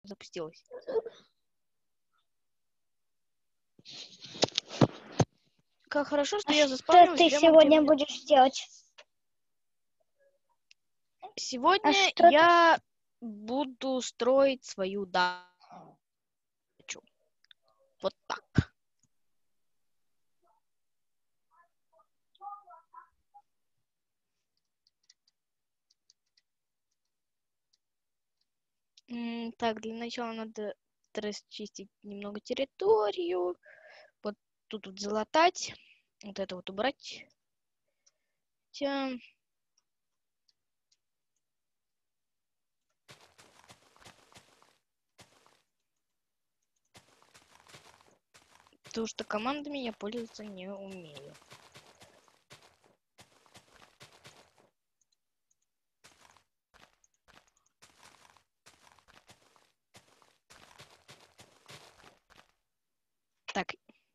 запустилась. Как хорошо, что я заспавнилась. Что ты сегодня будешь делать? Сегодня я буду строить свою дачу. Вот так. Так, для начала надо расчистить немного территорию. Вот тут вот залатать. Вот это вот убрать. Потому что командами я пользоваться не умею. Так.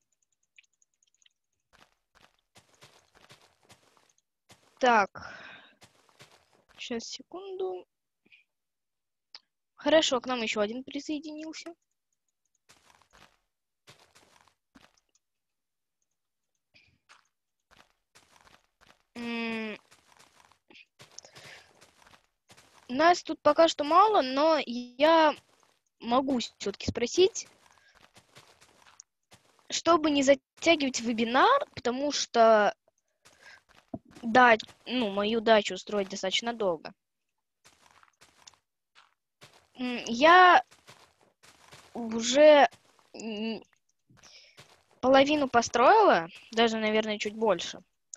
Так. Сейчас, секунду. Хорошо, к нам еще один присоединился. Нас тут пока что мало, но я могу все-таки спросить, чтобы не затягивать вебинар, потому что мою дачу строить достаточно долго. Я уже половину построила, даже, наверное, чуть больше,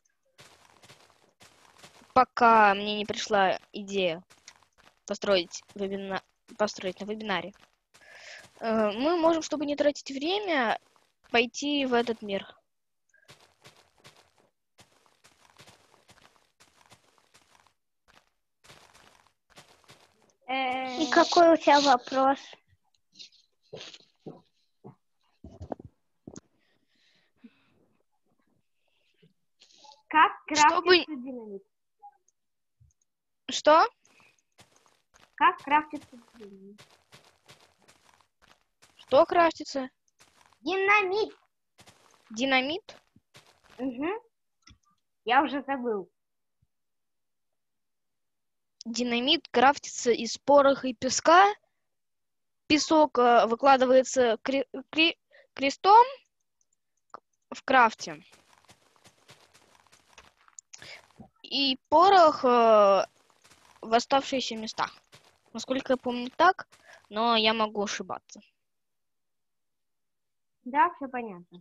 пока мне не пришла идея построить на вебинаре. Мы можем, чтобы не тратить время, пойти в этот мир. И какой у тебя вопрос? Как крафтится динамит? Что? Как крафтится динамит? Что крафтится? Динамит. Динамит? Угу. Я уже забыл. Динамит крафтится из пороха и песка. Песок выкладывается крестом в крафте. И порох в оставшиеся места. Насколько я помню так, но я могу ошибаться. Да, все понятно.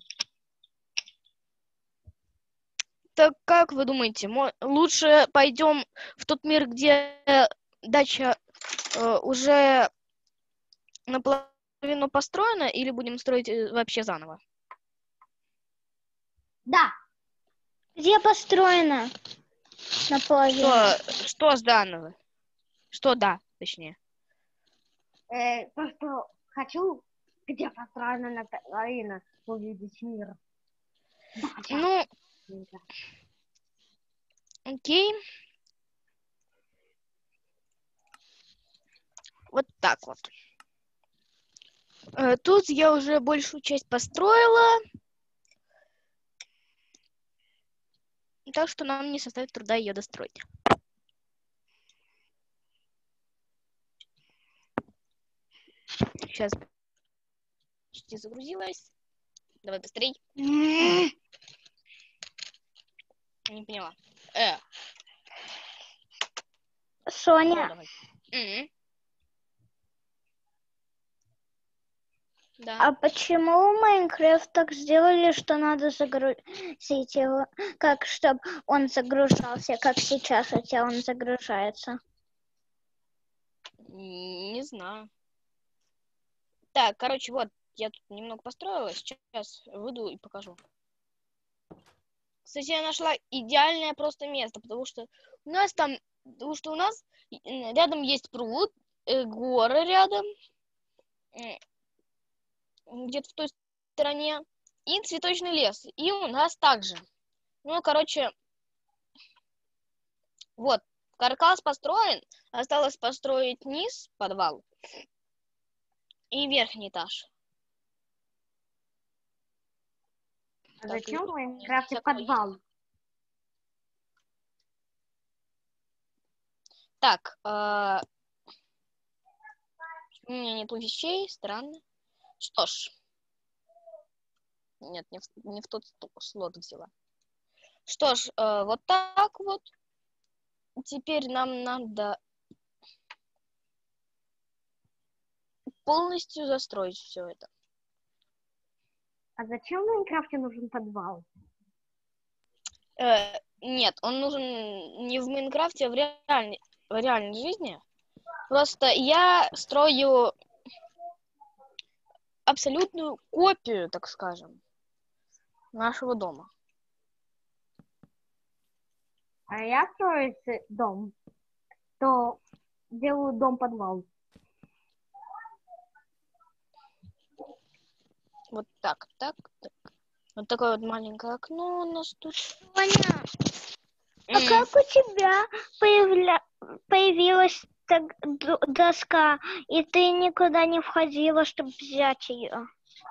Так как вы думаете, лучше пойдем в тот мир, где дача уже наполовину построена, или будем строить вообще заново? Да. Где построена? Наполовину. Что заново? Что да, точнее. То, что хочу, где построена наполовину, увидеть мир. Дача. Ну, окей. Вот так вот. Тут я уже большую часть построила. Так что нам не составит труда ее достроить. Сейчас почти загрузилась. Давай быстрей. Не поняла. Соня. Да. А почему в Майнкрафт так сделали, что надо загрузить его, как чтобы он загружался, как сейчас у тебя он загружается? Не знаю. Так, короче, вот, я тут немного построила, сейчас выйду и покажу. Кстати, я нашла идеальное просто место, потому что у нас рядом есть пруд, горы рядом, где-то в той стороне, и цветочный лес. И у нас также. Ну, короче, вот, каркас построен, осталось построить низ, подвал. и верхний этаж. А Так, зачем в и- Майнкрафте такой. подвал? Так, у меня нету вещей, странно. Что ж. Нет, не в тот слот взяла. Что ж, вот так вот. Теперь нам надо полностью застроить все это. А зачем в Майнкрафте нужен подвал? Нет, он нужен не в Майнкрафте, а в реальной жизни. Просто я строю абсолютную копию, так скажем, нашего дома. А я строю дом, то делаю дом-подвал. Вот так, так, так. Вот такое вот маленькое окно у нас тут. Соня, а как у тебя появилась доска, и ты никуда не входила, чтобы взять ее?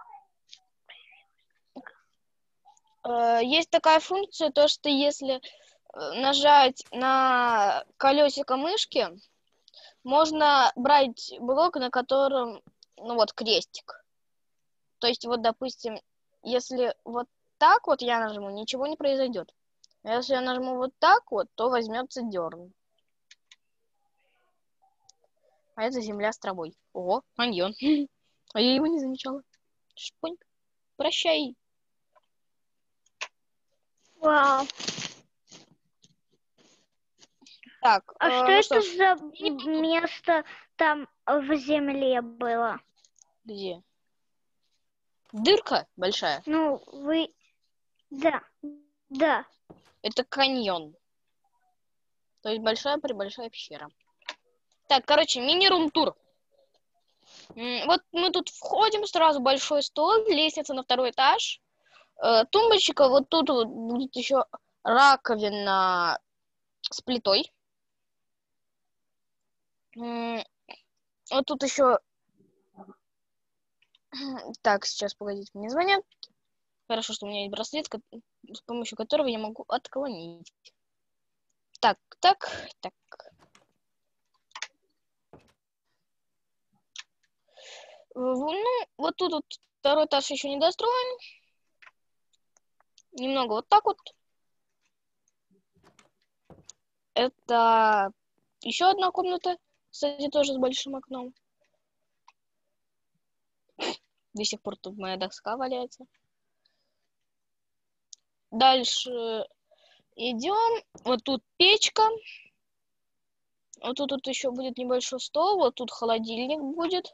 Есть такая функция, то что если нажать на колесико мышки, можно брать блок, на котором, ну вот, крестик. То есть, вот, допустим, если вот так вот я нажму, ничего не произойдет. А если я нажму вот так вот, то возьмется дерн. А это земля с травой. Ого, каньон. А я его не замечала. Шпонь. Прощай. Вау. Так, А что ну это что ж, за место там в земле было? где? Дырка большая. Ну, Да, да. Это каньон. То есть большая-пребольшая пещера. Так, короче, мини-рум-тур. Вот мы тут входим, сразу большой стол, лестница на 2-й этаж. Тумбочка, вот тут вот будет еще раковина с плитой. Вот тут еще... Так, сейчас, погодите, мне звонят. Хорошо, что у меня есть браслет, с помощью которого я могу отклонить. Так. Ну, вот тут вот 2-й этаж еще не достроен. Немного вот так вот. Это еще одна комната, кстати, тоже с большим окном. До сих пор тут моя доска валяется. Дальше идем. Вот тут печка. Вот тут еще будет небольшой стол. Вот тут холодильник будет.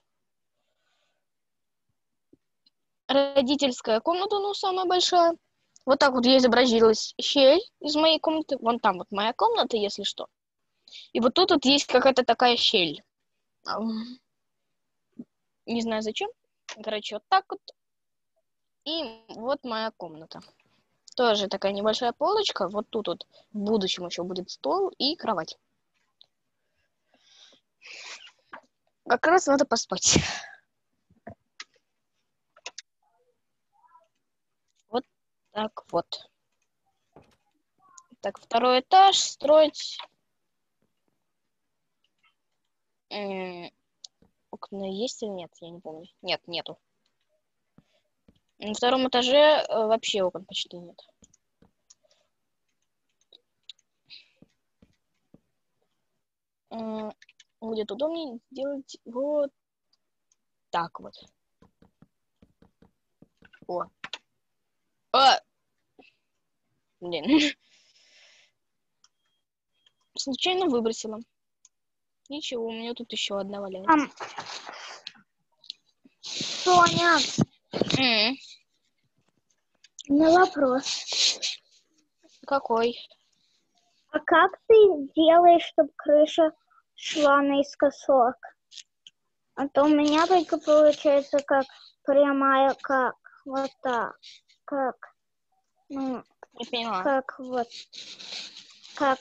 Родительская комната, ну, самая большая. Вот так вот я изобразилась щель из моей комнаты. Вон там вот моя комната, если что. И вот тут вот есть какая-то такая щель. Не знаю зачем. Короче, вот так вот. И вот моя комната. Тоже такая небольшая полочка. Вот тут вот в будущем еще будет стол и кровать. Как раз надо поспать. Вот так вот. Так, 2-й этаж строить. Окна есть или нет? Я не помню. Нет, нету. На 2-м этаже вообще окон почти нет. Будет удобнее сделать вот так вот. О. Блин. Случайно выбросила. Ничего, у меня тут еще одна валяется. Соня, на вопрос. Какой? А как ты делаешь, чтобы крыша шла наискосок? А то у меня только получается как прямая, как вот так. Как, ну, Не поняла. как вот. Как,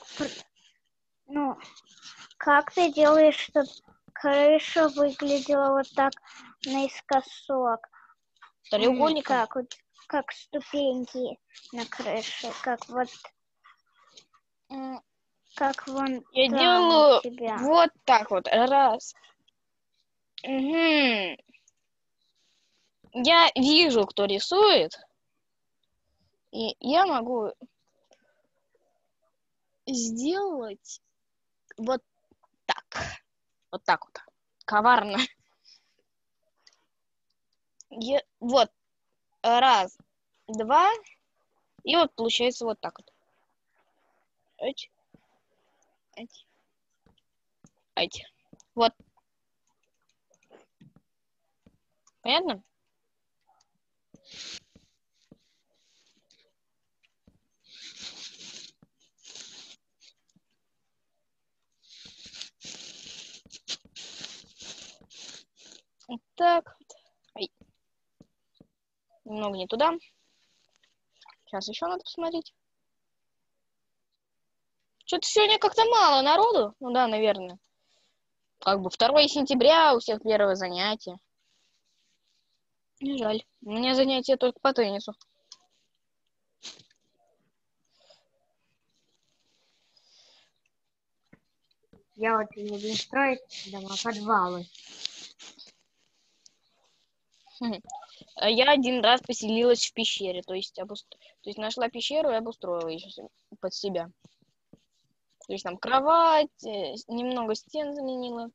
ну, как ты делаешь, чтобы крыша выглядела вот так наискосок. Треугольником? Как вот, как ступеньки на крыше, как вот, как вон Я там делаю у тебя. вот так вот. Раз. Угу. Я вижу, кто рисует. И я могу сделать вот так. Вот так вот. Коварно. Вот. Раз, два. И вот получается вот так вот. Эти. Эти. Эти. Вот. Понятно? Вот так вот. Ай. Немного не туда. Сейчас еще надо посмотреть. Что-то сегодня как-то мало народу. Ну да, наверное. Как бы 2 сентября, у всех первое занятие. Не жаль. У меня занятие только по теннису. Я вот не буду строить дома-подвалы. Я один раз поселилась в пещере, то есть нашла пещеру и обустроила ее под себя. То есть там кровать, немного стен заменила.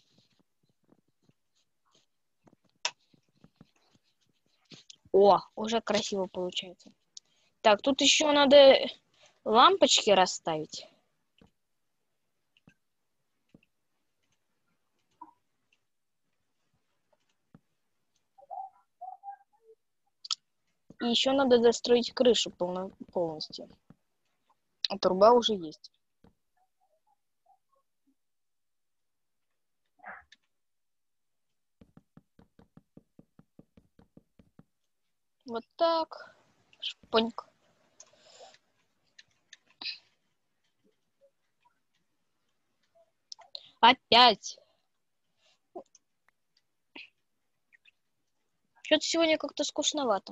О, уже красиво получается. Так, тут еще надо лампочки расставить. И еще надо достроить крышу полностью. А труба уже есть. Вот так. Шпоньк. Опять. Что-то сегодня как-то скучновато.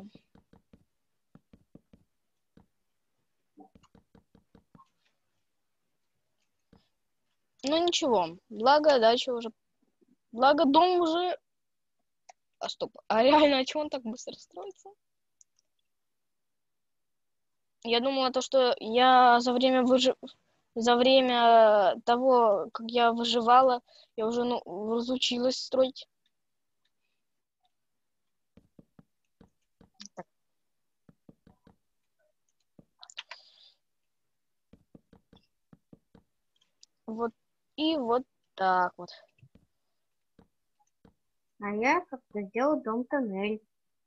Ну ничего. Благо дача уже... Благо дом уже... А стоп. А реально, а чего он так быстро строится? Я думала, то, что я за время того, как я выживала, я уже разучилась строить. Так. Вот и вот так вот. А я как-то сделал дом-тоннель.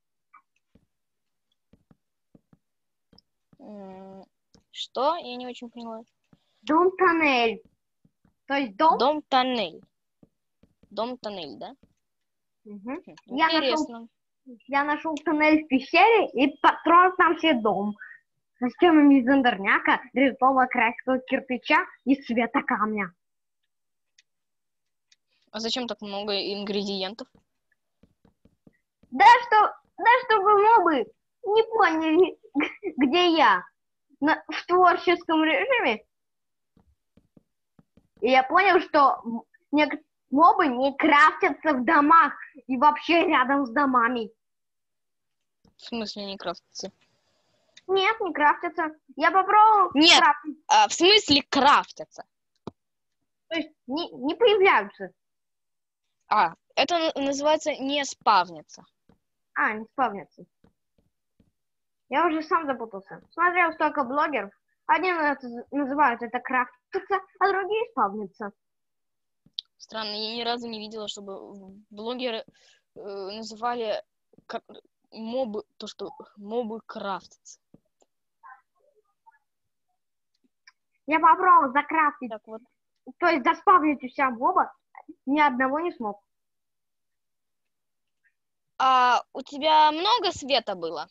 Что? Я не очень поняла. Дом-тоннель. То есть дом? Дом-тоннель. Дом-тоннель, да? Угу. Интересно. Я нашел тоннель в пещере и построил там себе дом. Со стенами из андерняка, резного красного кирпича и цвета камня. А зачем так много ингредиентов? Да, чтобы мобы не поняли, где я. В творческом режиме. И я понял, что мобы не крафтятся в домах и вообще рядом с домами. В смысле не крафтятся? Нет, не крафтятся. Я попробовал. Нет, в смысле крафтятся. То есть не появляются. Это называется не спавнятся. Не спавнятся. Я уже сам запутался. Смотрел столько блогеров. Одни называют это крафтиться, а другие спавнятся. Странно, я ни разу не видела, чтобы блогеры называли мобы, то, что мобы крафтятся. Я попробовал закрафтить. Так вот. То есть заспавнить у себя моба, ни одного не смог. А у тебя много света было?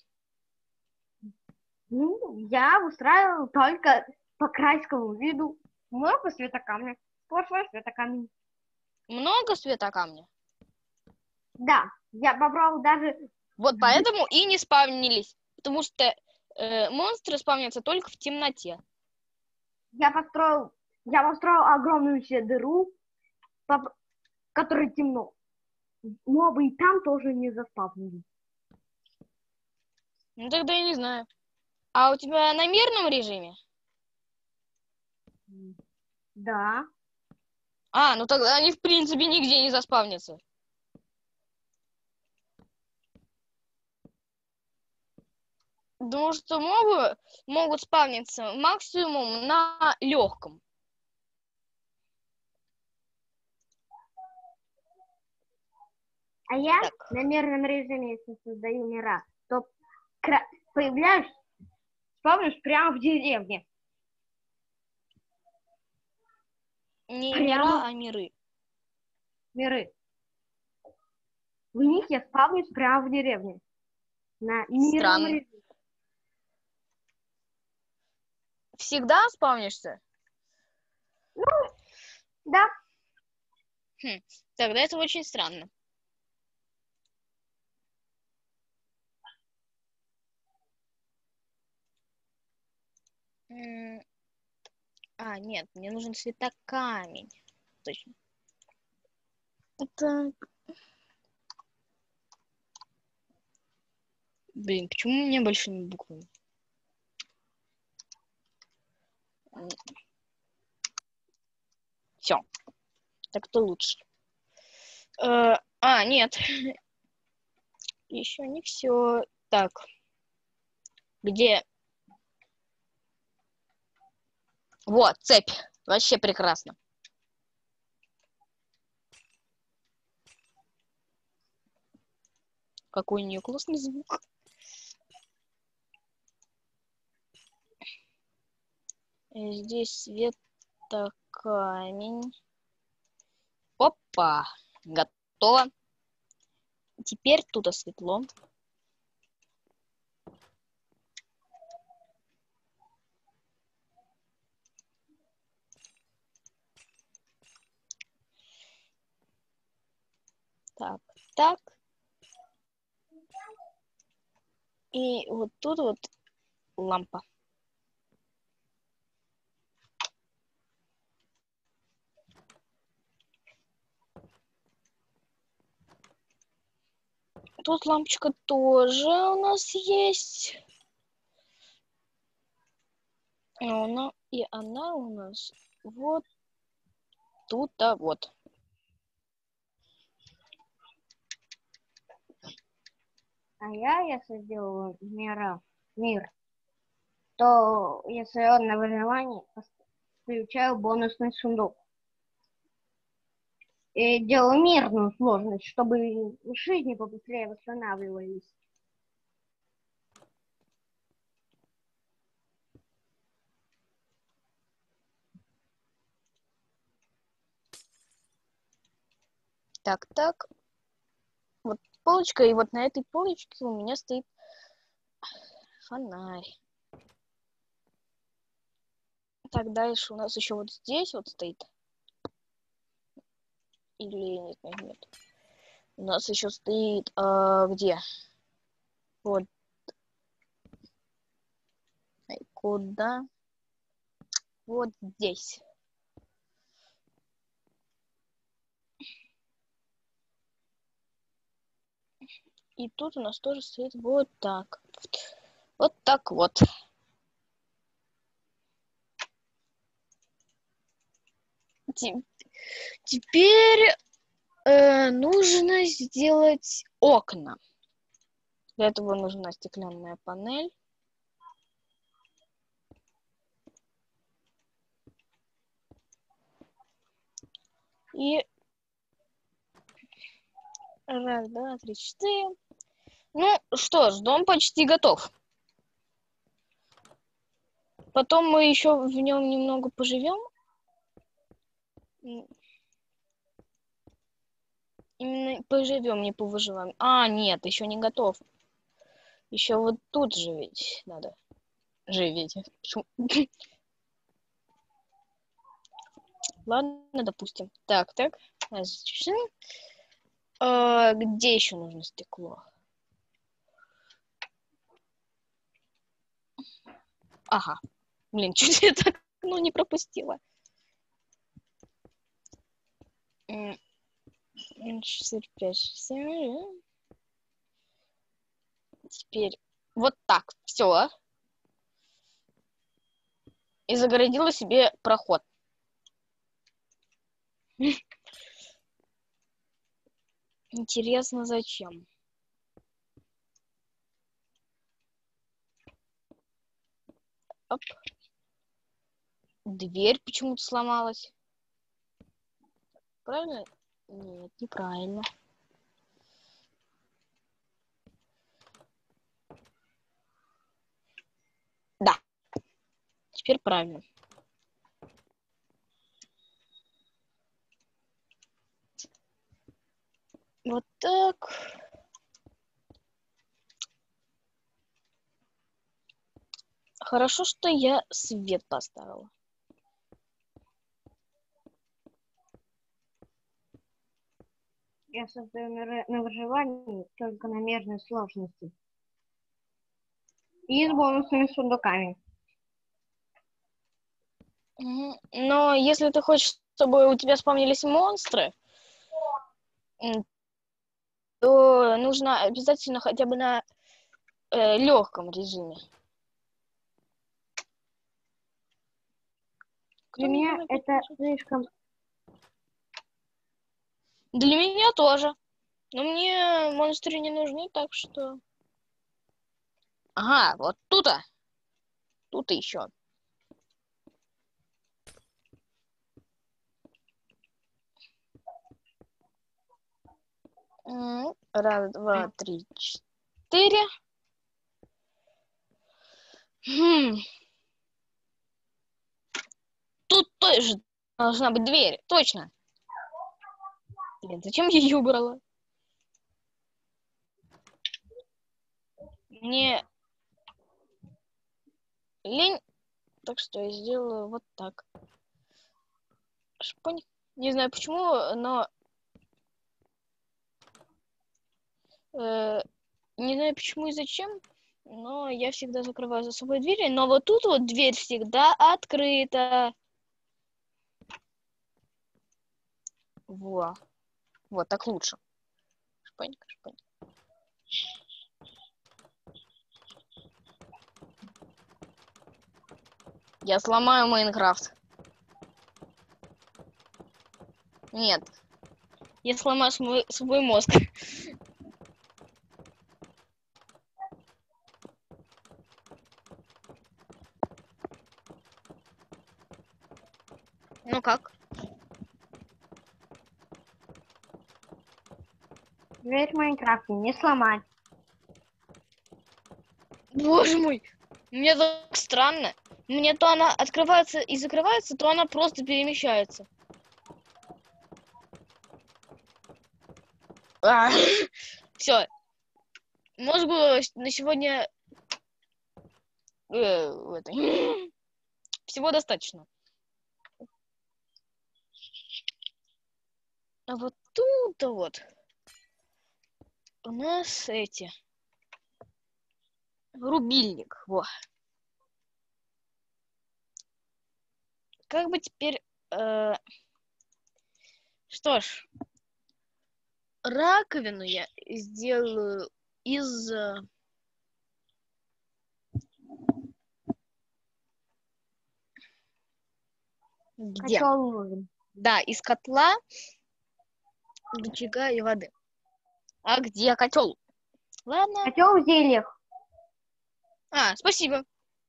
Я устраивал только по крайскому виду. Много светокамня. Сплошной светокамень. Много светокамня? Да, я попробовал даже... Вот поэтому и не спавнились. Потому что монстры спавнятся только в темноте. Я построил огромную себе дыру, в которой темно. Мобы и там тоже не заспавнились. Ну тогда я не знаю. А у тебя на мирном режиме? Да. Ну тогда они в принципе нигде не заспавнятся. Потому что мобы могут спавниться максимум на легком. А я Так. на мирном режиме, если создаю мира, то появляюсь, спавнюсь прямо в деревне. Не Прямо мира, а миры. миры. В них я спавнюсь прямо в деревне. На мирном Странно. режиме. Всегда спавнишься? Да. Тогда это очень странно. Нет, мне нужен светокамень. Точно. Так. Блин, почему у меня большими буквами? Все. Так-то лучше. Нет. Еще не все. Так. Где? Вот, цепь. Вообще прекрасно. Какой у нее классный звук. Здесь светокамень. Опа. Готово. Теперь тут светло. Так, так. И вот тут вот лампа. Тут лампочка тоже у нас есть. И она у нас вот тут-то вот. А если сделаю мир, то если он на выживании, включаю бонусный сундук. И делаю мирную сложность, чтобы жизни побыстрее восстанавливались. Так, так. Вот полочка, и вот на этой полочке у меня стоит фонарь. Так, дальше у нас еще вот здесь вот стоит. Или нет. У нас еще стоит, где? Вот. Куда? Вот здесь. И тут у нас тоже стоит вот так. Вот так вот. Теперь нужно сделать окна. Для этого нужна стеклянная панель. И раз, два, три, четыре. Ну что ж, дом почти готов. Потом мы еще в нем немного поживем. Именно поживем, не повыживаем. Нет, еще не готов. Еще вот тут живить надо. Живить. Ладно, допустим. Так. Где еще нужно стекло? Ага. Блин, чуть я так не пропустила. 65, 67. Теперь вот так. Все. И загородила себе проход. Интересно, зачем? Оп. Дверь почему-то сломалась. Правильно? Нет, неправильно. Да. Теперь правильно. Вот так. Хорошо, что я свет поставила. Я создаю на выживании только на мерной сложности. И с бонусными сундуками. Но если ты хочешь, чтобы у тебя вспомнились монстры, то нужно обязательно хотя бы на легком режиме. Для меня это слишком... Для меня тоже. Но мне монстры не нужны, так что... Ага, вот тут-то. Тут еще. Раз, два, три, четыре. Тут тоже должна быть дверь. Точно. Блин, зачем я ее убрала? Мне лень, так что я сделаю вот так. Шпонь. Не знаю почему, но... не знаю почему и зачем, но я всегда закрываю за собой двери. Но вот тут вот дверь всегда открыта. Во. Вот так лучше. Шпонька, шпонька. Я сломаю Майнкрафт. Нет. Я сломаю свой мозг. Ну как? Дверь в Майнкрафте не сломать. Боже мой. Мне так странно. Мне то она открывается и закрывается, то она просто перемещается. Все. Мозгу на сегодня всего достаточно. А вот тут-то вот у нас эти рубильник. Во. Как бы теперь... что ж, раковину я сделаю из... Где? Котел нужен. Да, из котла, бычага и воды. А где котел? Ладно. Котел в зельях. Спасибо.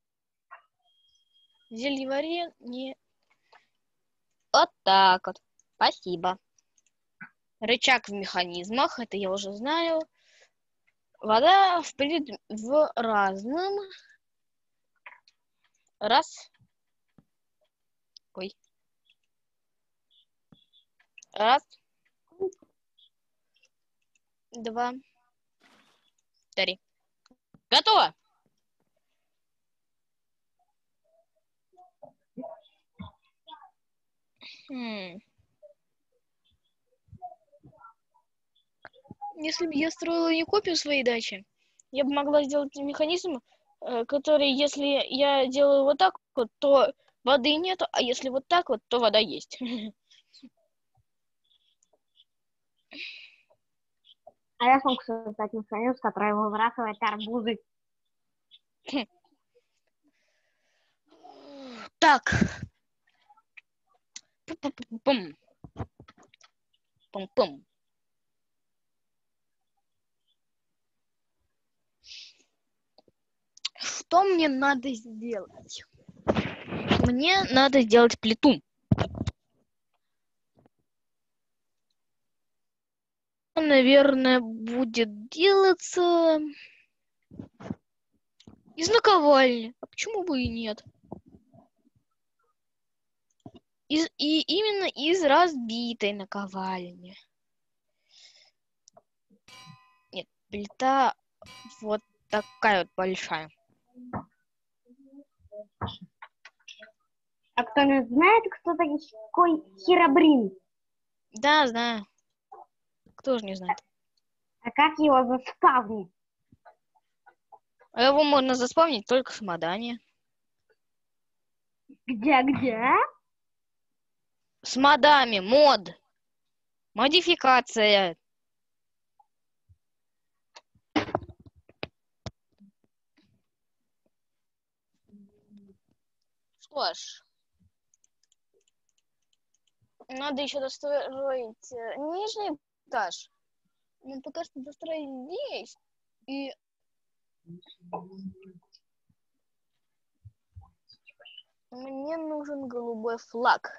Зельеварение не... Вот так вот. Спасибо. Рычаг в механизмах, это я уже знаю. Вода в разном. Раз. Ой. Раз. Два. Три. Готово. Если бы я строила не копию своей дачи, я бы могла сделать механизм, который, если я делаю вот так вот, то воды нету, а если вот так вот, то вода есть. А я смог создать механизм, который выбрасывает арбузы. Так. Пум-пум-пум. Пум-пум. Что мне надо сделать? Мне надо сделать плиту. Наверное, будет делаться из наковальни. А почему бы и нет? И именно из разбитой наковальни. Нет, плита вот такая вот большая. А кто-нибудь знает, кто такой Херобрин? Да, знаю. Кто же не знает? А как его заспавнить? А его можно заспавнить только в Модане. Где? С модами, мод. Модификация. Что ж. Надо еще достроить нижний этаж. Мы пока что достроим здесь. И мне нужен голубой флаг.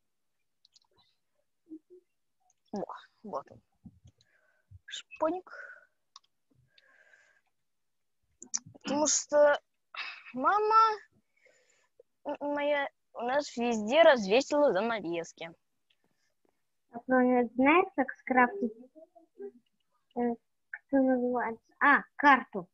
О, вот он. Шпоник. Потому что мама моя у нас везде развесила занавески. А кто-нибудь знает, как скрафтить? Кто называется? Карту.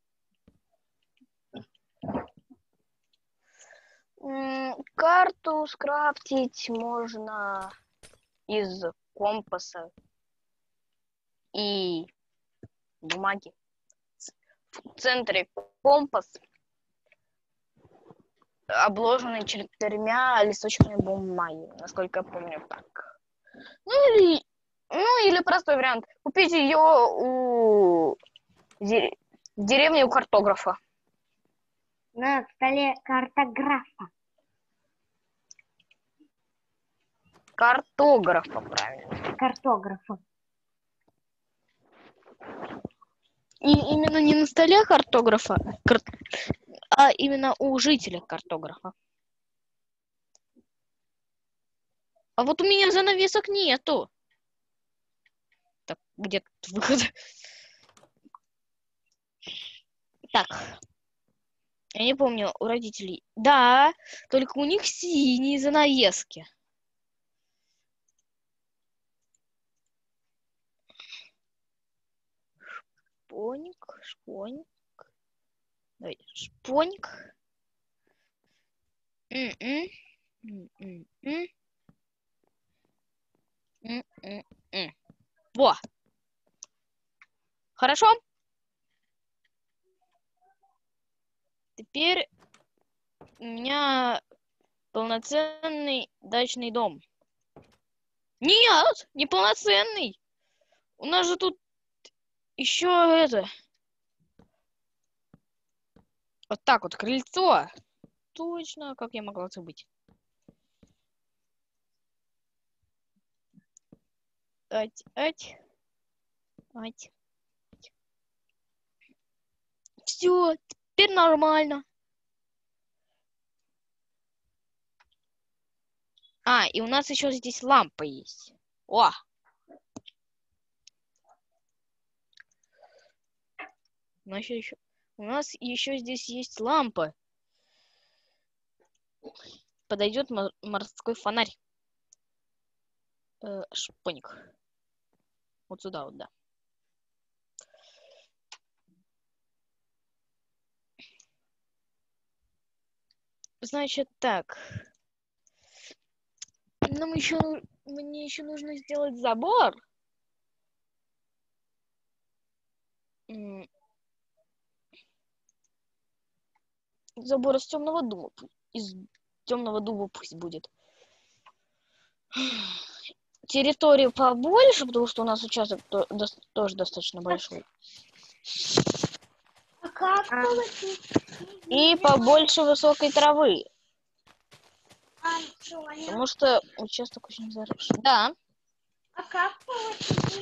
Карту скрафтить можно из компаса и бумаги. В центре компас, обложенный 4 листочками бумаги, насколько я помню так. Ну или простой вариант. Купить ее у деревни у картографа. На столе картографа. Картографа, правильно. Картографа. И именно не на столе картографа, а именно у жителя картографа. А вот у меня занавесок нету. Так, где тут выход? Так. Я не помню, у родителей. Да, только у них синие занавески. Шпоник. Давай, шпоник. Во! Хорошо? Теперь у меня полноценный дачный дом. Нет, не полноценный. У нас же тут еще это... Вот так вот, крыльцо. Точно, как я могла забыть. Ать. Все, теперь нормально. И у нас еще здесь лампа есть. О! У нас еще здесь есть лампа. Подойдет морской фонарь. Шпоник. Вот сюда вот, да. Значит, так. Мне еще нужно сделать забор. М, Забор из темного дуба. Из темного дуба пусть будет. Территорию побольше, потому что у нас участок тоже достаточно большой. А как А. получить? И побольше высокой травы. Соня, Потому что участок очень заросший. Да. а как получить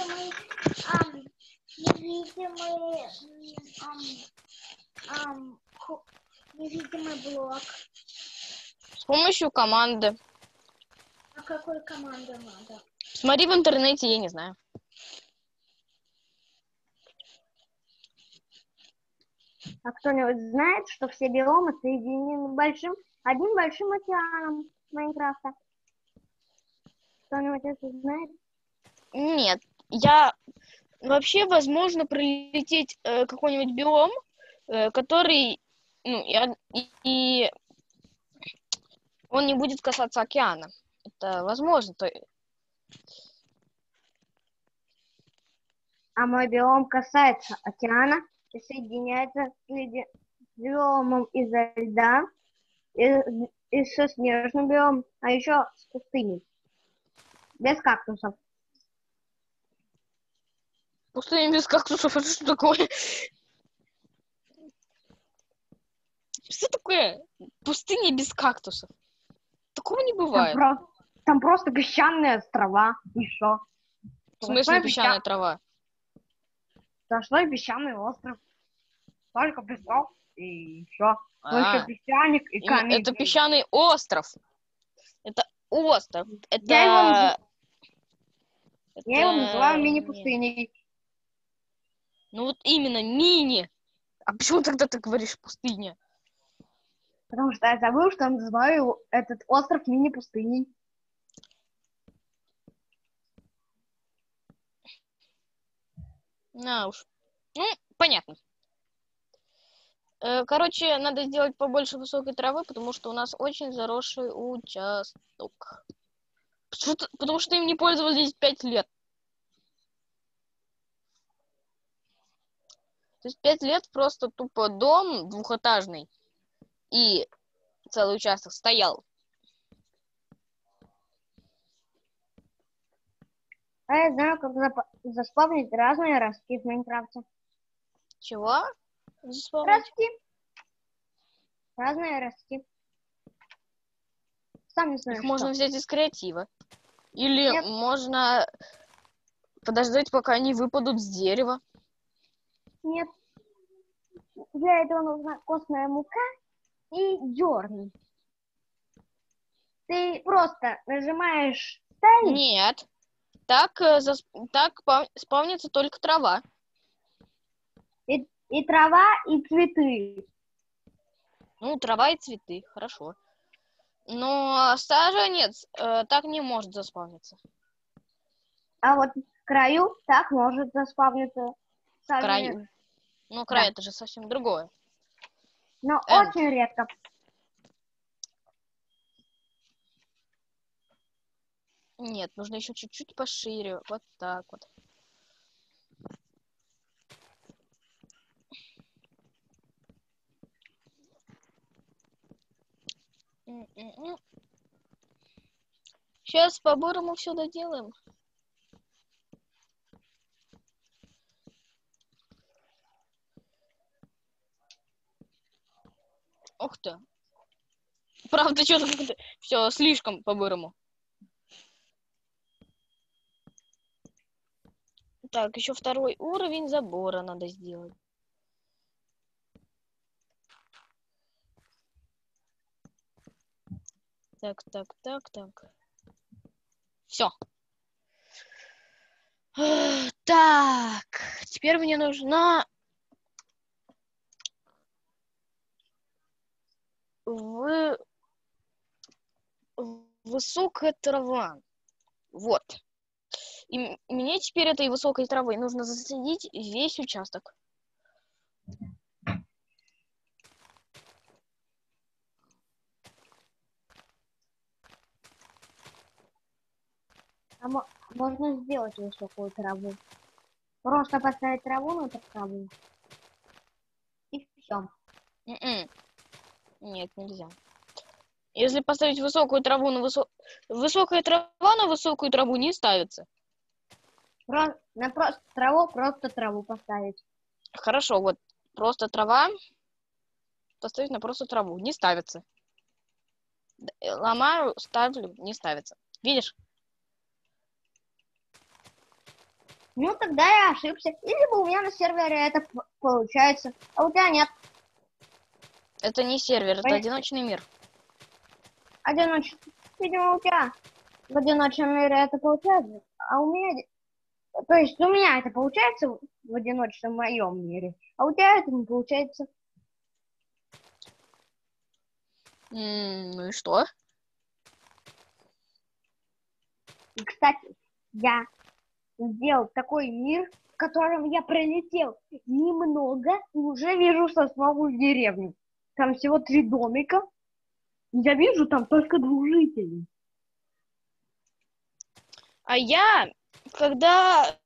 невидимый блок? С помощью команды. А какой команды надо? Смотри в интернете, я не знаю. А кто-нибудь знает, что все биомы соединены одним большим океаном Майнкрафта? Кто-нибудь это знает? Нет. Вообще, возможно, пролететь какой-нибудь биом, который, ну, и он не будет касаться океана. Это возможно. А мой биом касается океана и соединяется с биомом изо льда и со снежным биомом, а еще с пустыней. Без кактусов. Пустыня без кактусов, это что такое? Что такое пустыня без кактусов? Такого не бывает. Там просто песчаные острова, и что? В смысле песчаная трава? Сплошной песчаный остров. Только песок и все. Только А, песчаник и камень. это песчаный остров. Это остров. Я его Это называю не- мини-пустыней. Ну вот именно мини. А почему тогда ты говоришь пустыня? Потому что я забыл, что я называю этот остров мини-пустыней. На уж. Ну, понятно. Короче, надо сделать побольше высокой травы, потому что у нас очень заросший участок. Потому что им не пользовались 5 лет. То есть 5 лет просто тупо дом двухэтажный и целый участок стоял. А я знаю, как заспавнить разные ростки в Майнкрафте. Чего? Заспавнить? Ростки. Разные ростки. Сам не знаю, Их что. можно взять из креатива. Или Нет. можно подождать, пока они выпадут с дерева. Нет. Для этого нужна костная мука и дерн. Ты просто нажимаешь ставить, Нет. Так спавнится только трава. и трава, и цветы. Ну, трава и цветы, хорошо. Но саженец так не может заспавниться. А вот в краю так может заспавниться. В краю. Ну, край Да. это же совсем другое. Но очень редко. Нет, нужно еще чуть-чуть пошире. Вот так вот. Сейчас по-бырому все доделаем. Ух ты. Правда, что-то все слишком по-бырому. Так, еще второй уровень забора надо сделать. Так. Все. Так, теперь мне нужна высокая трава. Вот. И мне теперь этой высокой травой нужно засадить весь участок. А можно сделать высокую траву. Просто поставить траву на траву. И все. Нет, нельзя. Если поставить высокую траву на высокая трава на высокую траву не ставится. На просто траву поставить. Хорошо, вот просто трава поставить на просто траву не ставится. Ломаю, ставлю, не ставится. Видишь? Ну, тогда я ошибся. Или бы у меня на сервере это получается, а у тебя нет. Это не сервер, это одиночный мир. Одиночный. Видимо, у тебя в одиночном мире это получается, а у меня... То есть у меня это получается в одиночном моем мире, а у тебя это не получается. Ну и что? И, кстати, я сделал такой мир, в котором я пролетел немного и уже вижу сосновую деревню. Там всего 3 домика. Я вижу там только 2 жителей. Когда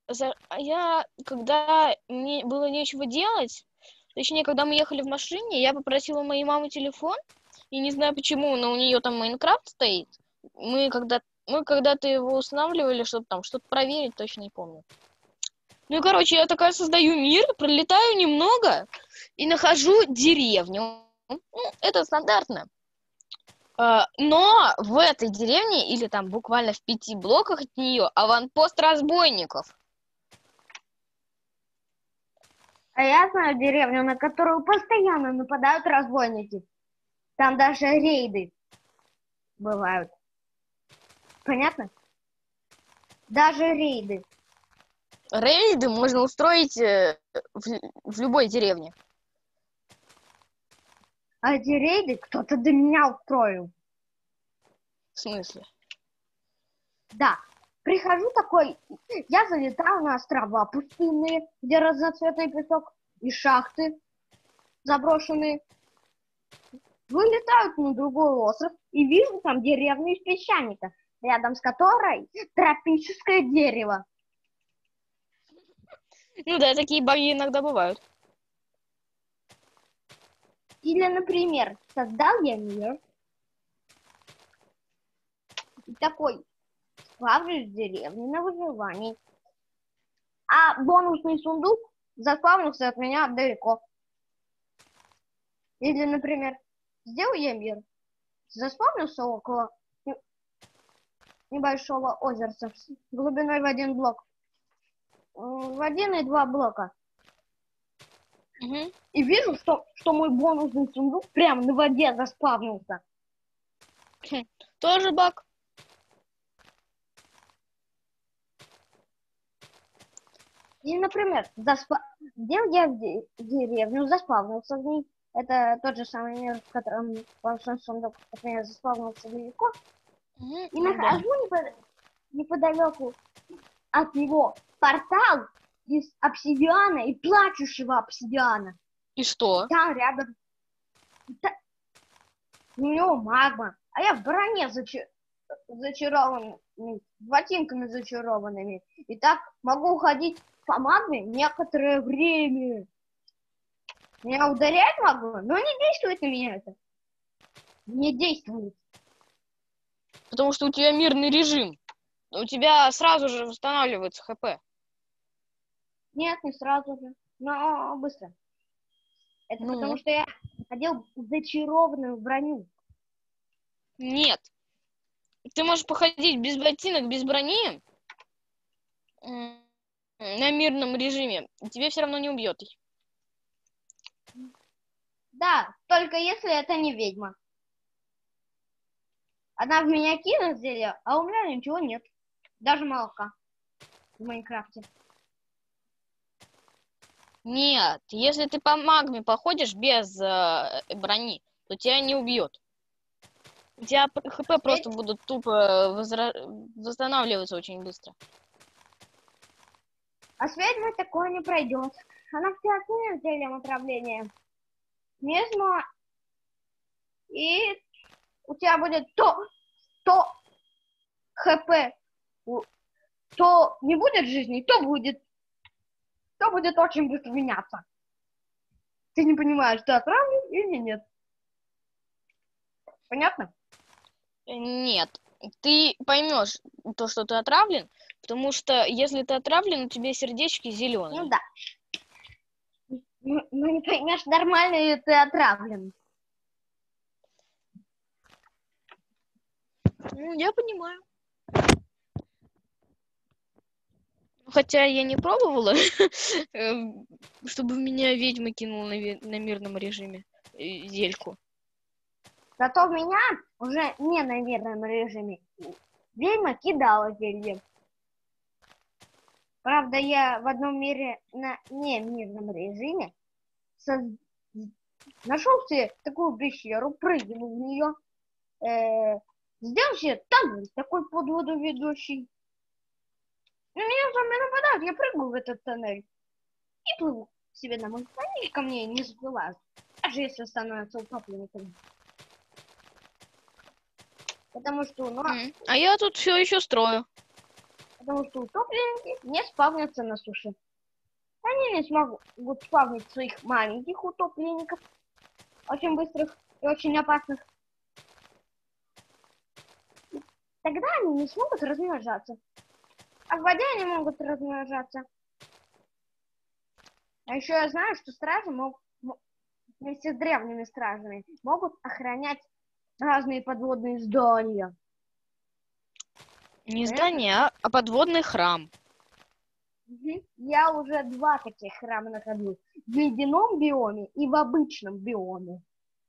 мне было нечего делать, точнее, когда мы ехали в машине, я попросила у моей мамы телефон, и не знаю почему, но у нее там Майнкрафт стоит. Мы когда-то его устанавливали, чтобы там что-то проверить, точно не помню. Ну и, короче, я такая создаю мир, пролетаю немного и нахожу деревню. Ну, это стандартно. Но в этой деревне, или там буквально в 5 блоках от нее, аванпост разбойников. А я знаю деревню, на которую постоянно нападают разбойники. Там даже рейды бывают. Понятно? Даже рейды. Рейды можно устроить в любой деревне. А эти рейды кто-то до меня устроил. В смысле? Да. Прихожу такой, я залетаю на острова пустынные, где разноцветный песок, и шахты заброшенные. Вылетают на другой остров и вижу там деревню из песчаника, рядом с которой тропическое дерево. Ну да, такие баги иногда бывают. Или, например, создал я мир и такой, сплавлюсь в деревне на выживании, а бонусный сундук заспавнился от меня далеко. Или, например, сделал я мир, заспавнился около небольшого озерца глубиной в 1 блок, в 1 и 2 блока. Угу. И вижу, что мой бонусный сундук прямо на воде заспавнился. Тоже баг. И, например, сделал я в деревню, заспавнился в ней. Это тот же самый мир, в котором бонусный сундук от меня заспавнился далеко. Угу. И нахожу неподалеку от него портал из обсидиана и плачущего обсидиана. И что? Там рядом у него магма, а я в броне зачарованный, ботинками зачарованными. И так могу ходить по магме некоторое время. Меня ударяет магма, но не действует на меня это. Не действует. Потому что у тебя мирный режим. У тебя сразу же восстанавливается ХП. Нет, не сразу же, но быстро. Это потому что я одел зачарованную броню. Нет. Ты можешь походить без ботинок, без брони на мирном режиме. Тебя все равно не убьет. Да, только если это не ведьма. Она в меня кинет зелье, а у меня ничего нет. Даже молока в Майнкрафте. Нет, если ты по магме походишь без брони, то тебя не убьет. У тебя ХП просто будут тупо восстанавливаться очень быстро. А с ведьмой такое не пройдет. Она вся кинет зельем отравления. Мизма. И у тебя будет то ХП, то не будет жизни, то будет. все будет очень быстро меняться. Ты не понимаешь, ты отравлен или нет. Понятно? Нет. Ты поймешь то, что ты отравлен, потому что если ты отравлен, у тебя сердечки Ну зеленые. да. Ну не поймешь, нормально ли ты отравлен. Ну, я понимаю. Хотя я не пробовала, чтобы меня ведьма кинула на мирном режиме зельку. Зато в меня уже не на мирном режиме. Ведьма кидала зелье. Правда, я в одном мире на немирном режиме нашел себе такую пещеру, прыгнул в нее, сделал себе тоннель такой под воду ведущий. На меня зомби нападают, я прыгаю в этот тоннель и плыву себе домой. Они ко мне не всплывают, даже если становятся утопленниками. Потому что, А я тут все еще строю. Потому что утопленники не спавнятся на суше. Они не смогут спавнить своих маленьких утопленников, очень быстрых и очень опасных. Тогда они не смогут размножаться. А в воде они могут размножаться. А еще я знаю, что стражи вместе с древними стражами могут охранять разные подводные здания. Не здание, а подводный храм. Я уже 2 таких храма находил. В ледяном биоме и в обычном биоме.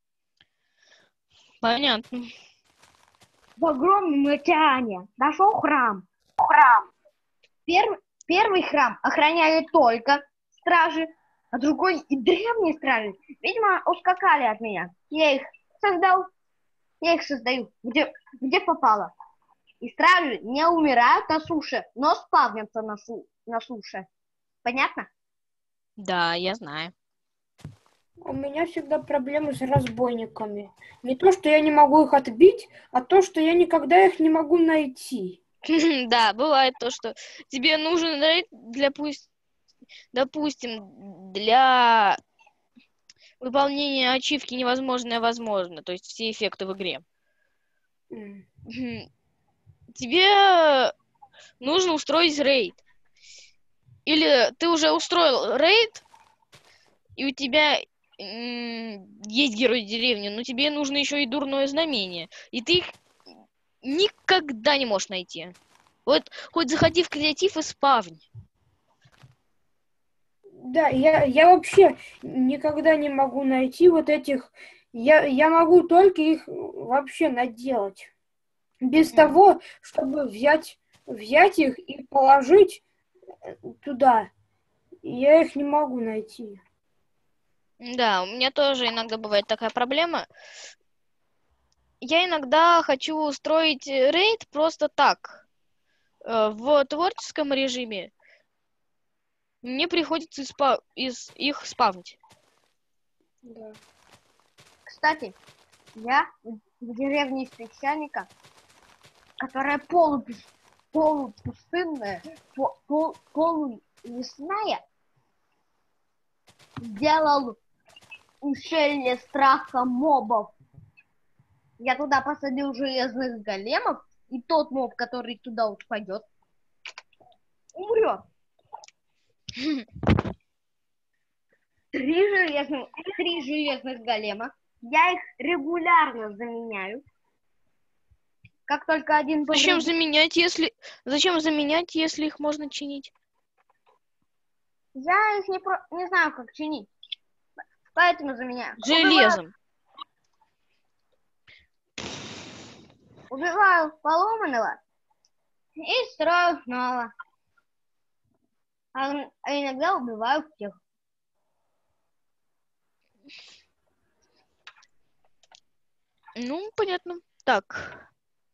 Понятно. В огромном океане нашел храм. Первый храм охраняли только стражи, а другой и древние стражи. Видимо, ускакали от меня. Я их создаю, где попало. И стражи не умирают на суше, но спавнятся на суше. Понятно? Да, я знаю. У меня всегда проблемы с разбойниками. Не то, что я не могу их отбить, а то, что я никогда их не могу найти. Да, бывает то, что тебе нужен рейд допустим, для выполнения ачивки невозможное возможно, то есть все эффекты в игре. Тебе нужно устроить рейд. Или ты уже устроил рейд, и у тебя есть герой деревни, но тебе нужно еще и дурное знамение. И ты их никогда не можешь найти. Вот хоть заходи в креатив и спавнь. Да, я вообще никогда не могу найти вот этих... Я могу только их вообще наделать. Без того, чтобы взять их и положить туда. Я их не могу найти. Да, у меня тоже иногда бывает такая проблема. Я иногда хочу устроить рейд просто так. В творческом режиме мне приходится их спавнить. Да. Кстати, я в деревне из песчаника, которая полупустынная, полулесная, сделал ущелье страха мобов. Я туда посадил железных големов, и тот моб, который туда упадет, умрет. 3 железных голема. Я их регулярно заменяю. Как только один Зачем заменять, если их можно чинить? Я их не знаю, как чинить. Поэтому заменяю. Железом. Убиваю поломанного и строю снова. А иногда убиваю всех. Ну, понятно. Так.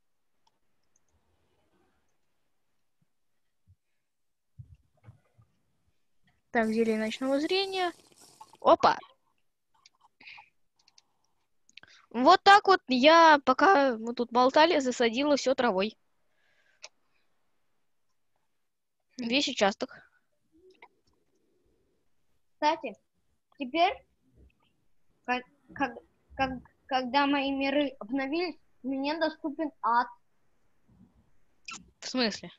Так, зелье ночного зрения. Опа. Вот так вот я, пока мы тут болтали, засадила все травой. Весь участок. Кстати, теперь, как- как- когда мои миры обновились, мне доступен ад. В смысле?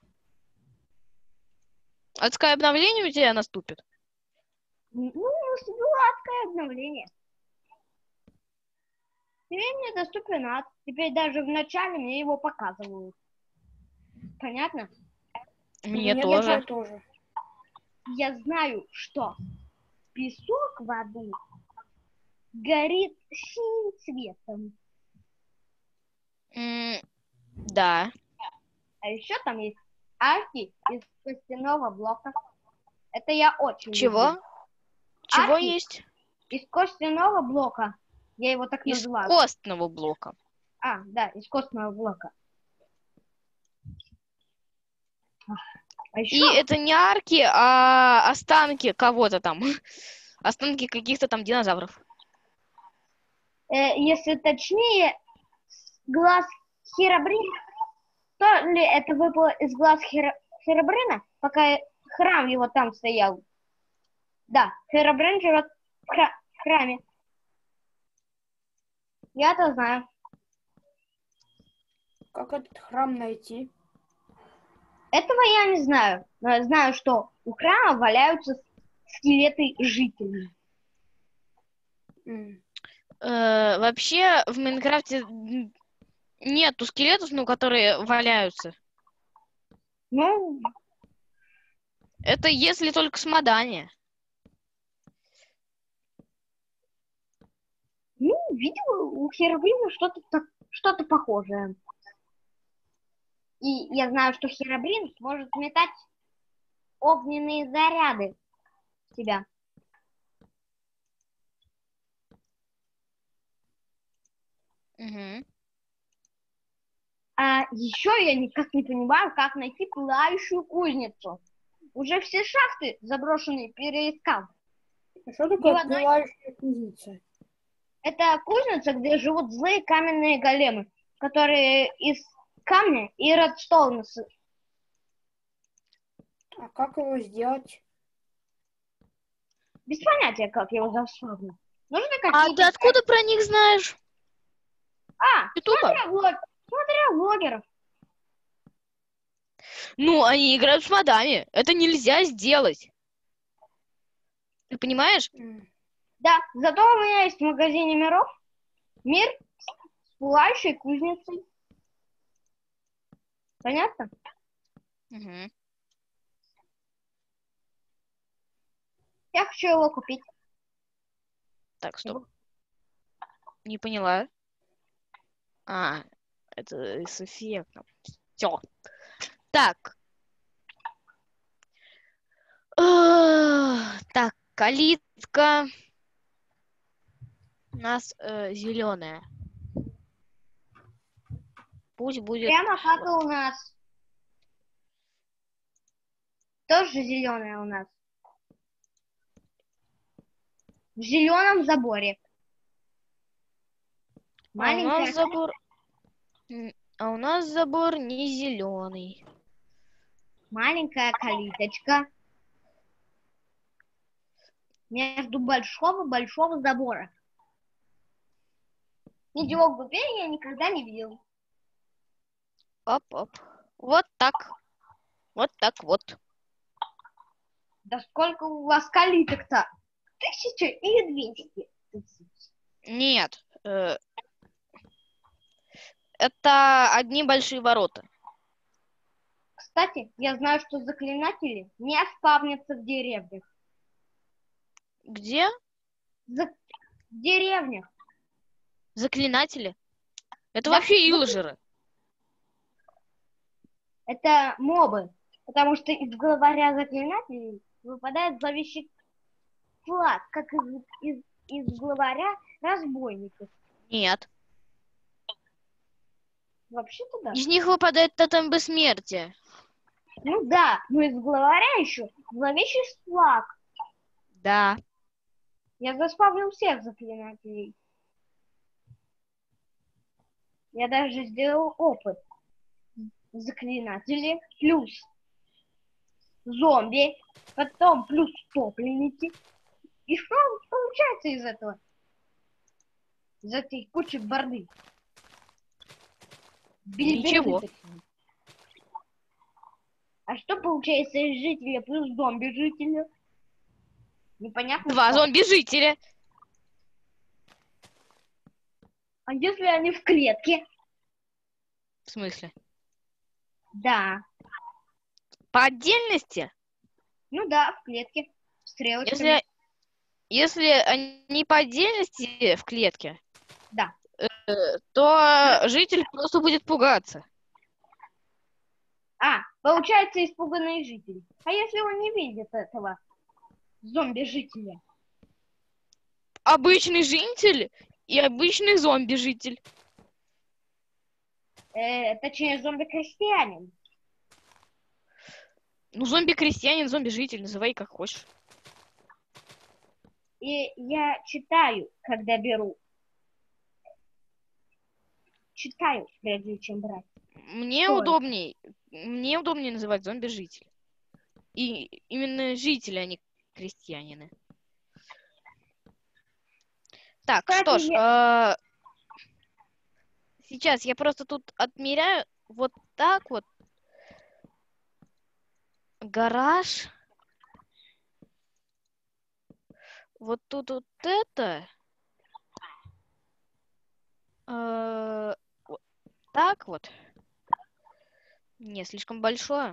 Адское обновление у тебя наступит? Ну, наступило адское обновление. Теперь мне доступен ад. Теперь даже в начале мне его показывают. Понятно? Мне Мне тоже. тоже. Я знаю, что песок в аду горит синим цветом. Да. А еще там есть арки из костяного блока. Это я очень Чего? люблю. Чего Арки есть? из костяного блока. Я его так Из называю. костного блока. Да, из костного блока. А еще И это не арки, а останки кого-то там. Останки каких-то там динозавров. если точнее, глаз Херобрина, то ли это выпало из глаз Херобрина, пока храм его там стоял. Да, Херобрин живет в храме. Я это знаю. Как этот храм найти? Этого я не знаю. Но я знаю, что у храма валяются скелеты жителей. Вообще в Майнкрафте нету скелетов, ну, которые валяются. Ну, Это если только с Мадани. видел у Херобрина что-то похожее. И я знаю, что Херобрин может метать огненные заряды в себя. Угу. А еще я никак не понимаю, как найти пылающую кузницу. Уже все шахты заброшенные переискал. А что Ни такое в одной- пылающая кузница? Это кузница, где живут злые каменные големы, которые из камня и редстоуна. А как его сделать? Без понятия, как его заслужить. Нужны А какие-то... ты откуда про них знаешь? Ютуба? Смотря блогеров. Ну, они играют с модами. Это нельзя сделать. Ты понимаешь? Да, зато у меня есть в магазине миров мир с пылающей кузницей. Понятно? Угу. Я хочу его купить. Так, стоп. Не поняла. А, это с эффектом. Все. Так. Так, калитка у нас зеленая. Пусть будет. Прямо как и у нас. Тоже зеленая у нас. В зеленом заборе. Маленькая. А у нас забор не зеленый. Маленькая калиточка. Между большого забора. Ничего глупее я никогда не видел. Оп-оп. Вот так. Вот так вот. Да сколько у вас калиток-то? 1000 или 200? Нет. Это одни большие ворота. Кстати, я знаю, что заклинатели не спавнятся в деревнях. Где? В деревнях. Заклинатели? Это Да. вообще юлажеры. Это мобы. Потому что из главаря заклинателей выпадает зловещий флаг, как из главаря разбойников. Нет. Вообще-то да. Из них выпадает тотем бессмертия. Ну да, но из главаря еще зловещий флаг. Да. Я заспавнил всех заклинателей. Я даже сделал опыт. Заклинатели плюс зомби, потом плюс топленники, И что получается из этого? Из этой кучи борды? Ничего. А что получается из жителя плюс зомби-жителя? Непонятно. 2 что. зомби-жителя. А если они в клетке? В смысле? Да. По отдельности? Ну да, в клетке. Стрелочками. Если они по отдельности в клетке, Да. то житель просто будет пугаться. А, получается испуганный житель. А если он не видит этого зомби-жителя? Обычный житель и обычный зомби-житель. Точнее, зомби-крестьянин. Ну, зомби-крестьянин, зомби-житель, называй как хочешь. И я читаю, когда беру. Читаю, прежде чем брать. Мне удобнее называть зомби-житель. И именно жители, а не крестьянины. Так, Кстати, что ж, сейчас я просто тут отмеряю вот так вот. Гараж. Вот тут вот это. Вот так вот. Не, слишком большое.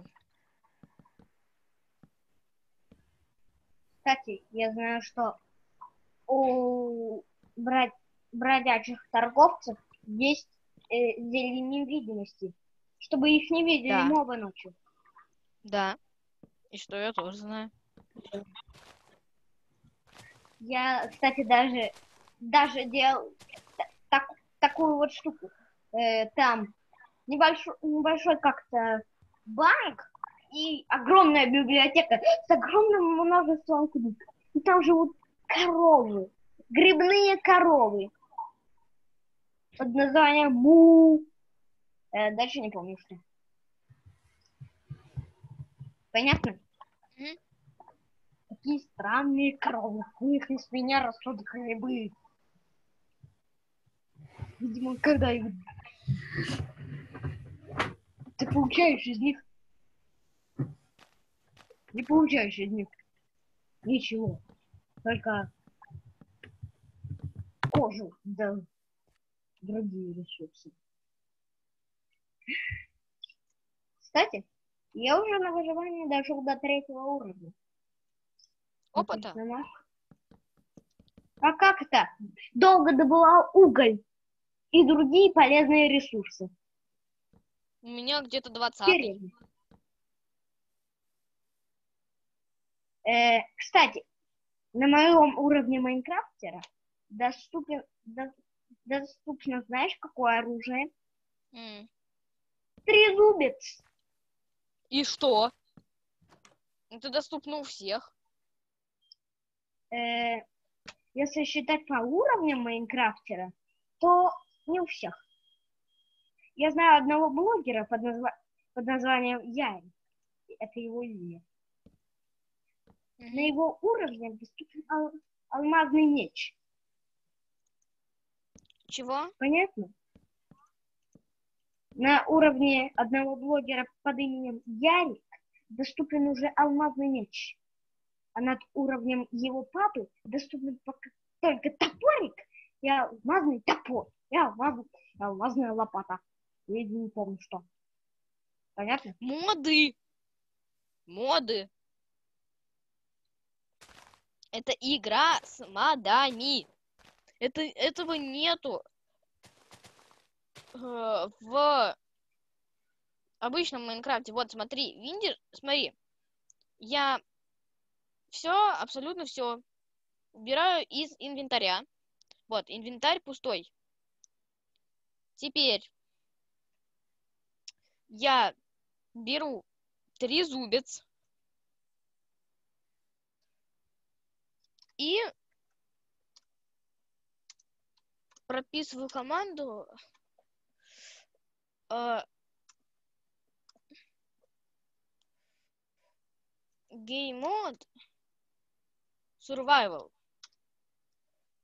Кстати, я знаю, что у бродячих торговцев есть зелье невидимости, чтобы их не видели Да. мобы ночью. Да. И что я тоже знаю. Я, кстати, даже делал такую вот штуку. Там небольшой как-то банк и огромная библиотека с огромным множеством книг. И там живут коровы, грибные коровы под названием Му. Дальше не помню что. Понятно? Мгм. Такие странные коровы. У них из меня растут грибы. Видимо, когда их... Ты получаешь из них... Не получаешь из них ничего. Только кожу, да другие ресурсы. Кстати, я уже на выживании дошел до 3-го уровня. Опыта. А как это? Долго добывал уголь и другие полезные ресурсы. У меня где-то 20. Серьезно. Кстати, на моем уровне Майнкрафтера доступно, знаешь, какое оружие? Трезубец. И что? Это доступно у всех. Если считать по уровням Майнкрафтера, то не у всех. Я знаю одного блогера под названием Ярик. Это его имя. На его уровне доступен алмазный меч. Чего? Понятно? На уровне одного блогера под именем Ярик доступен уже алмазный меч. А над уровнем его папы доступен только топорик и алмазный топор. И алмазная лопата. Я не помню что. Понятно? Моды. Это игра с модами. Этого нету в обычном Майнкрафте. Вот, смотри, видишь, смотри. Я абсолютно все убираю из инвентаря. Вот, инвентарь пустой. Теперь я беру трезубец и прописываю команду game mode survival.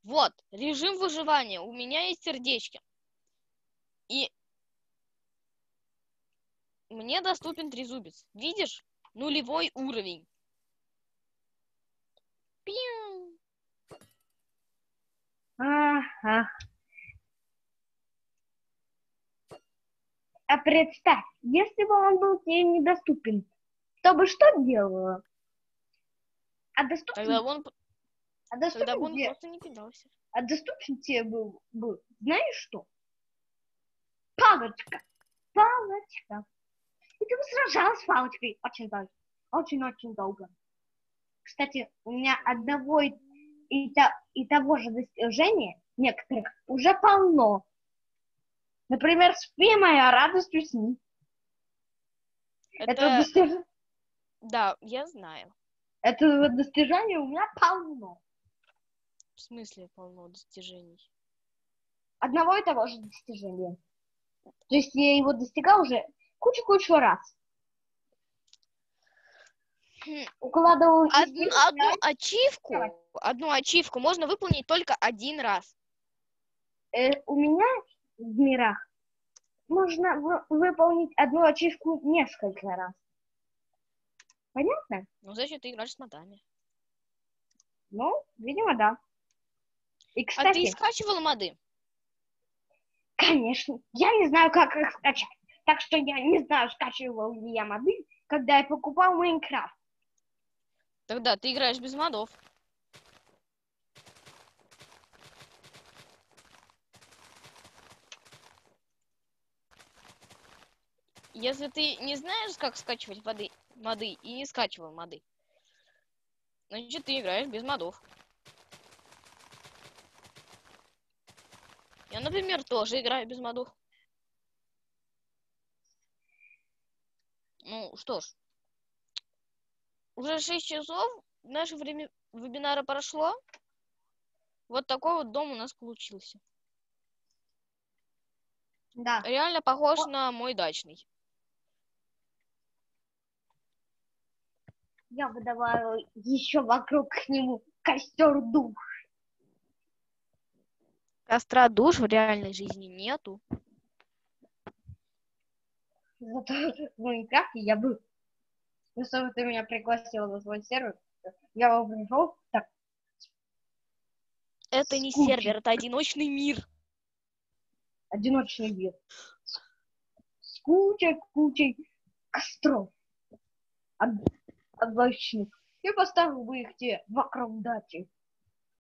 Вот, режим выживания. У меня есть сердечки. И мне доступен трезубец. Видишь? Нулевой уровень. Пиу. Ага. А представь, если бы он был тебе недоступен, то бы что делала? А доступен, Тогда он тебе, просто не кидался. а доступен тебе был, знаешь что? Палочка. Палочка. И ты бы сражалась с палочкой очень долго. Очень-очень долго. Кстати, у меня одного и того же достижения некоторых уже полно. Например, спи, моя радость усни. Это... Да, я знаю. Этого достижения у меня полно. В смысле полно достижений? Одного и того же достижения. То есть я его достигал уже кучу-кучу раз. Укладывал Одну ачивку можно выполнить только один раз. У меня в мирах можно выполнить одну ачивку несколько раз. Понятно? Ну, значит, ты играешь с модами. Ну, видимо, да. И, кстати, А ты скачивал моды? Конечно. Я не знаю, как их скачать. Так что я не знаю, скачивал ли я моды, когда я покупал Майнкрафт. Тогда ты играешь без модов. Если ты не знаешь, как скачивать моды и не скачивал моды, значит, ты играешь без модов. Я, например, тоже играю без модов. Ну, что ж. Уже 6 часов, наше время вебинара прошло. Вот такой вот дом у нас получился. Да. Реально похож на мой дачный. Я выдавала еще вокруг к нему костер душ. Костра душ в реальной жизни нету. Зато в Майнкрафте я был. Если бы ты меня пригласила на свой сервер, я бы пришел так. Это не сервер, это одиночный мир. Одиночный мир. С кучей костров. Обычных. И поставил бы их тебе вокруг дачи.